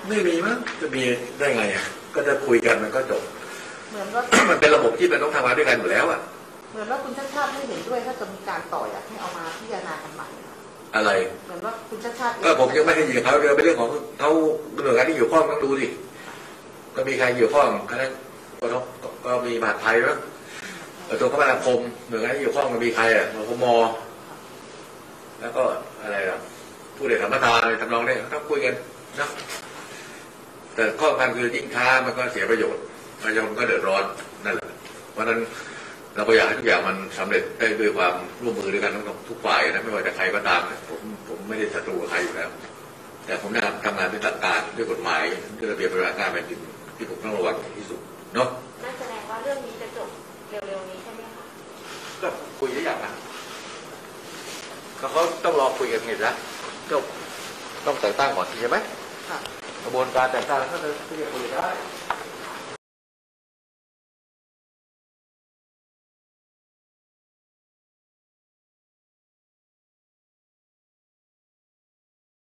ไม่มีมั้งจะมีได้ไงอ่ะก็จะคุยกันมันก็จบเหมือนว่ามันเป็นระบบที่มันต้องทำงานด้วยกันอยู่แล้วอ่ะเหมือนว่าคุณชาติชาติไม่เห็นด้วยถ้าจะมีการต่ออยากให้เอามาพิจารณากันใหม่อะไรเหมือนว่าคุณชาติชาติก็ผมยังไม่ให้ยิงเขาเรื่องเป็นเรื่องของเขาหน่วยงานที่เกี่ยวข้องต้องดูดิก็มีใครเกี่ยวข้องคณะก็มีมหาดไทยแล้วตัวคมนาคมหน่วยงานที่เกี่ยวข้องมันมีใครอ่ะมคม.แล้วก็อะไรล่ะผู้เด็กธรรมทานอะไรทำนองนี้ต้องคุยกันนะแต่ข้อสำคัญคือยิ่งช้ามันก็เสียประโยชน์ประชาชนก็เดือดร้อนนั่นแหละเพราะนั้นเราก็อยากให้ทุกอย่างมันสำเร็จได้ด้วยความร่วมมือด้วยกันทั้งทุกฝ่ายนะไม่ว่าจะใครก็ตามผมไม่ได้ศัตรูกับใครอยู่แล้วแต่ผมทำงานด้วยหลักการด้วยกฎหมายด้วยระเบียบปฏิบัติการแผ่นดินที่ผมต้องระวังที่สุดเนาะนั่นแสดงว่าเรื่องนี้จะจบเร็วๆนี้ใช่ไหมคะก็คุยได้อย่างนะเขาต้องรอคุยกันไงนะต้องแต่งตั้งก่อนใช่ไหมกระบวนการแต่งตั้งแล้วก็จะคุยกันได้